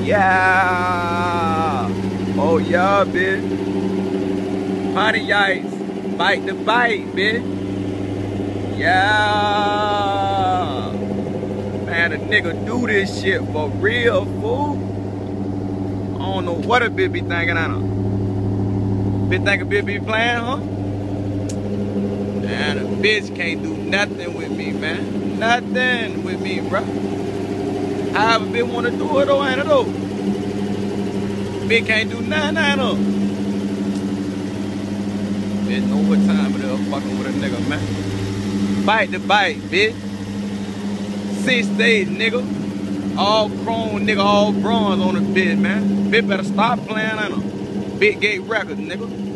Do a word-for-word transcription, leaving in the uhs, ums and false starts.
Yeah. Oh yeah, bitch. Honey ice. Bite the bite, bitch. Yeah. Man, a nigga do this shit for real, fool. I don't know what a bitch be thinking, I know. Bitch think a bitch be playing, huh? Man, a bitch can't do nothing with me, man. Nothing with me, bro. However bitch wanna do it though, ain't it though? Bitch can't do nothing, ain't it? Bitch know what time it is fucking with a nigga, man. Bite the bite, bitch. Six days, nigga. All chrome, nigga, all bronze on the bitch, man. Bitch better stop playing, ain't it? Big Gate Records, nigga.